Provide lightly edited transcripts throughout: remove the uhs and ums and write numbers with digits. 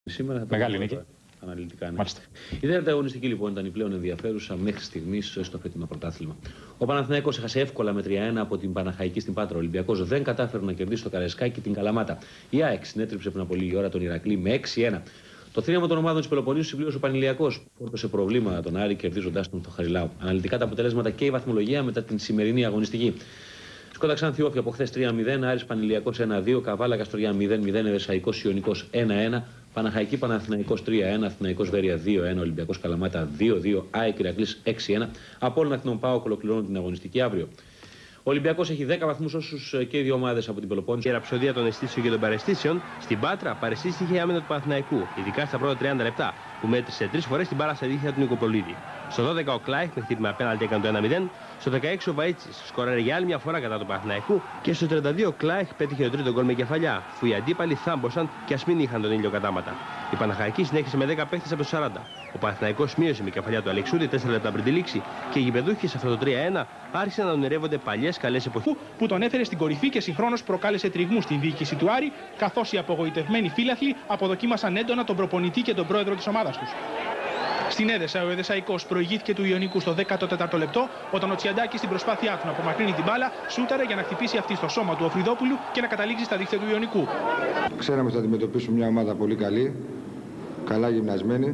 Σήμερα θα Μεγάλη νίκη. Αναλυτικά, ναι. Η δεύτερη αγωνιστική λοιπόν ήταν η πλέον ενδιαφέρουσα μέχρι στιγμής στο φετινό πρωτάθλημα. Ο Παναθηναϊκός έχασε εύκολα με 3-1 από την Παναχαϊκή στην Πάτρα. Ο Ολυμπιακός δεν κατάφερε να κερδίσει το Καραϊσκάκι την Καλαμάτα. Η ΑΕΚ συνέτριψε πριν από λίγη ώρα τον Ηρακλή με 6-1. Το θρήνημα των ομάδων της Πελοποννήσου συμπλήρωσε ο Πανηλιακός, που όρπωσε προβλήματα τον Άρη κερδίζοντάς τον το Χαριλάου. Αναλυτικά τα αποτελέσματα και η βαθμολογία μετά την σημερινή αγωνιστική. Σκότα Ξάνθη από χθες 3-0, Άρης Πανηλιακός 1-2, Καβάλα Καστοριά 0-0, Ευεσαϊκός Ιωνικός 1-1, Παναχαϊκή Παναθηναϊκός 3-1, Αθηναϊκός Βέρεια 2-1, Ολυμπιακός Καλαμάτα 2-2, ΑΕΚ Ηρακλής 6-1. Απόλλων Αθηνών ΠΑΟΚ ολοκληρώνουν την αγωνιστική αύριο. Ο Ολυμπιακός έχει 10 βαθμούς όσους και οι δύο ομάδες από την Πελοπόννησο. Η ραψοδία των αισθήσεων και των παραισθήσεων στην Πάτρα παρεσίστηκε η άμυνα του Παναθηναϊκού, ειδικά στα πρώτα 30 λεπτά, που μέτρησε 3 φορές την μπάλα στα δίχτυα του Νικοπολίδη. Στο 12 ο Κλάιχ με χτύπημα απέναντι έκανε το 1-0. Στο 16 ο Βαΐτσης σκόραρε για άλλη μια φορά κατά του Παναθηναϊκού. Και στο 32 ο Κλάιχ πέτυχε το τρίτο γκολ με κεφαλιά, που οι αντίπαλοι θάμποσαν και ας μην είχαν τον ήλιο κατάματα. Η Παναχαϊκή συνέχισε με 10 παίχτες από τους 40. Ο Παναθηναϊκός μείωσε με κεφαλιά του Αλεξούδη 4 λεπτά πριν τη λήξη και οι γηπεδούχοι σε αυτό το 3-1 άρχισαν να ονειρεύονται παλιές καλές εποχές. Που τον έφερε στην κορυφή και συγχρόνως προκάλεσε τριγμού στην διοίκηση του Άρη, καθώς οι απογοητευμένοι φύλαθλοι αποδοκίμασαν έντονα τον προπονητή και τον πρόεδρο της ομάδας τους. Στην Έδεσα, ο Εδεσαϊκός προηγήθηκε του Ιωνικού στο 14ο λεπτό, όταν ο Τσιαντάκης στην προσπάθειά του να απομακρύνει την μπάλα σούταρε για να χτυπήσει αυτή στο σώμα του ο Φρυδόπουλου και να καταλήξει στα δίχτυα του Ιωνικού. Ξέραμε ότι θα αντιμετωπίσουμε μια ομάδα πολύ καλή, καλά γυμνασμένη.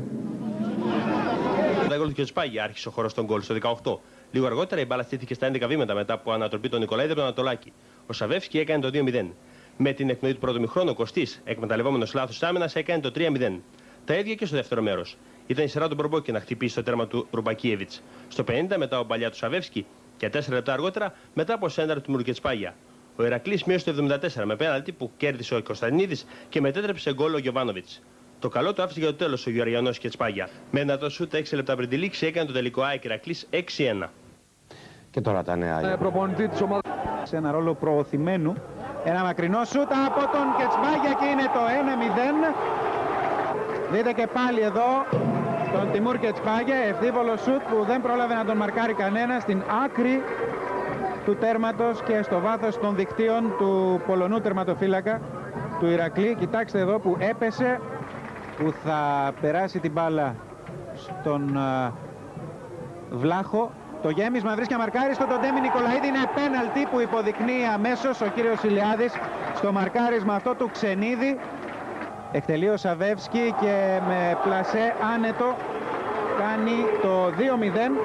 Το γκολ του Κετσπάγια άρχισε ο χώρος των γκολ στο 18. Λίγο αργότερα η μπάλα στήθηκε στα 11 βήματα μετά από ανατροπή τον Νικολαίδη από τον Ανατολάκη. Ο Σαβεύσκι έκανε το 2-0. Με την εκπνοή του πρώτου μηχρόνου, ο Κωστής, εκμεταλλευόμενος λάθος άμυνας, έκανε το 3-0. Τα ίδια και στο δεύτερο μέρος. Ήταν η σειρά του Μπορμπόκη να χτυπήσει το τέρμα του Ρουμπακίεβιτς. Στο 50 μετά ο παλιά του Σαβεύσκι και 4 λεπτά αργότερα μετά από σέντρα του Μουρκετσπάγια. Ο Ηρακλής μείωσε το 74 με πέναλτι που κέρδισε ο Κωνσταντινίδης και μετέτρεψε γκολ ο Γιοβάνοβιτς. Το καλό του άφησε για το τέλος ο Γεωργιανός Κετσπάγια. Με ένα το σούτ 6 λεπτά πριν τη λήξη έκανε το τελικό ΑΕΚ Ηρακλής 6-1. Και τώρα τα νέα. Προπονητή της ομάδας σε ένα ρόλο προωθημένου. Ένα μακρινό σούτ από τον Κετσπάγια και είναι το 1-0. Δείτε και πάλι εδώ τον Τιμούρ Κετσπάγια, ευθύβολο σούτ που δεν πρόλαβε να τον μαρκάρει κανένα στην άκρη του τέρματος και στο βάθος των δικτύων του Πολωνού τερματοφύλακα του Ηρακλή. Κοιτάξτε εδώ που έπεσε, που θα περάσει την μπάλα στον Βλάχο. Το γέμισμα βρίσκει αμαρκάριστο τον Ντέμι Νικολαίδη. Είναι πέναλτι που υποδεικνύει αμέσως ο κύριος Ηλιάδης στο μαρκάρισμα αυτό του Ξενίδη. Εκτελεί ο Σαβεύσκι και με πλασέ άνετο κάνει το 2-0.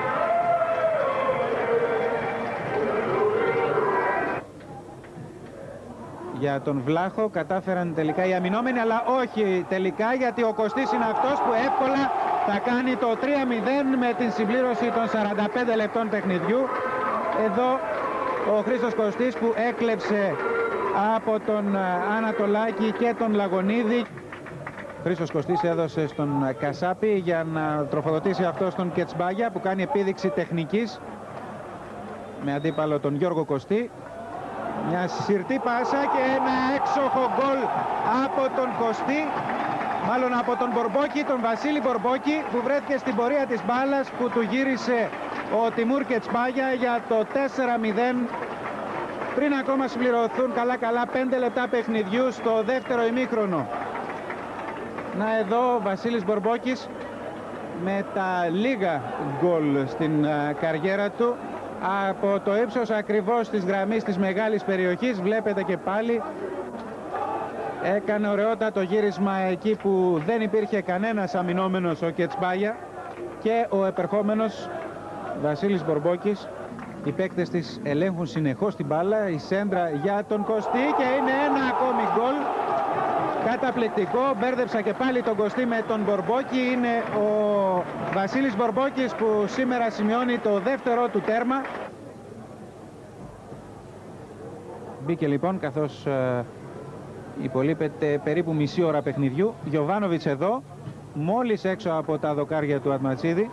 Για τον Βλάχο κατάφεραν τελικά οι αμυνόμενοι, αλλά όχι τελικά, γιατί ο Κωστής είναι αυτός που εύκολα θα κάνει το 3-0 με την συμπλήρωση των 45 λεπτών παιχνιδιού. Εδώ ο Χρήστος Κωστής που έκλεψε από τον Ανατολάκη και τον Λαγωνίδη. Χρήστος Κωστής έδωσε στον Κασάπη για να τροφοδοτήσει αυτό στον Κετσμπάγια που κάνει επίδειξη τεχνικής με αντίπαλο τον Γιώργο Κωστή. Μια συρτή πάσα και ένα έξοχο γκολ από τον Κωστή, μάλλον από τον Μπορμπόκη, τον Βασίλη Μπορμπόκη, που βρέθηκε στην πορεία της μπάλας, που του γύρισε ο Τιμούρ Κετσπάγια για το 4-0 πριν ακόμα συμπληρωθούν καλά 5 λεπτά παιχνιδιού στο δεύτερο ημίχρονο. Να εδώ ο Βασίλης Μπορμπόκης με τα λίγα γκολ στην καριέρα του από το ύψος ακριβώς της γραμμής της μεγάλης περιοχής. Βλέπετε και πάλι έκανε ωραιότατο γύρισμα εκεί που δεν υπήρχε κανένας αμυνόμενος, ο Κετσπάγια, και ο επερχόμενος Βασίλης Μπορμπόκης. Οι παίκτες της ελέγχουν συνεχώς την μπάλα. Η σέντρα για τον Κωστή και είναι ένα ακόμη γκολ. Καταπληκτικό. Μπέρδεψα και πάλι τον Κωστή με τον Μπορμπόκη. Είναι ο Βασίλης Μπορμπόκης που σήμερα σημειώνει το δεύτερο του τέρμα. Μπήκε λοιπόν καθώς υπολείπεται περίπου μισή ώρα παιχνιδιού. Γιοβάνοβιτς εδώ, μόλις έξω από τα δοκάρια του Ατματσίδη.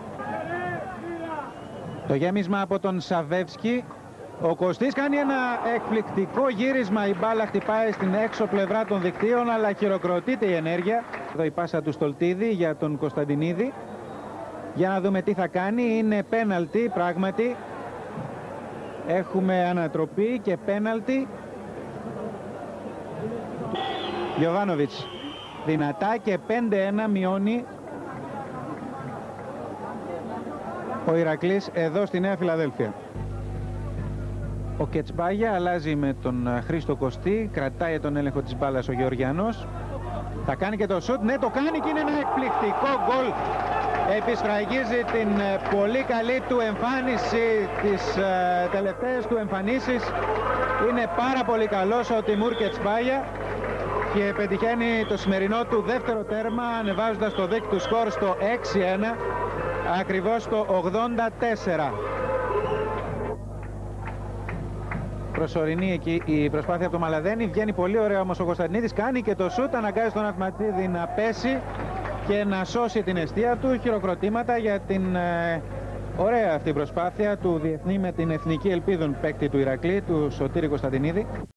Το γέμισμα από τον Σαβεύσκι. Ο Κωστής κάνει ένα εκπληκτικό γύρισμα. Η μπάλα χτυπάει στην έξω πλευρά των δικτύων, αλλά χειροκροτείται η ενέργεια. Εδώ η πάσα του Στολτίδη για τον Κωνσταντινίδη. Για να δούμε τι θα κάνει. Είναι πέναλτι πράγματι. Έχουμε ανατροπή και πέναλτι. Γιοβάνοβιτς δυνατά και 5-1 μειώνει ο Ηρακλής εδώ στη Νέα Φιλαδέλφια. Ο Κετσμπάγια αλλάζει με τον Χρήστο Κωστή, κρατάει τον έλεγχο της μπάλας ο Γεωργιανός. Θα κάνει και το σουτ, ναι το κάνει και είναι ένα εκπληκτικό γκολ. Επισφραγίζει την πολύ καλή του εμφάνιση, τις τελευταίες του εμφανίσεις. Είναι πάρα πολύ καλός ο Τιμούρ Κετσμπάγια και πετυχαίνει το σημερινό του δεύτερο τέρμα, ανεβάζοντας το δείκτη του σκορ στο 6-1, ακριβώς το 84. Προσωρινή εκεί η προσπάθεια από το Μαλαδένη, βγαίνει πολύ ωραία όμως ο Κωνσταντινίδης, κάνει και το σούτ, αναγκάζει τον Ατματζίδη να πέσει και να σώσει την εστία του. Χειροκροτήματα για την ωραία αυτή προσπάθεια του διεθνή με την εθνική ελπίδων παίκτη του Ηρακλή, του Σωτήρη Κωνσταντινίδη.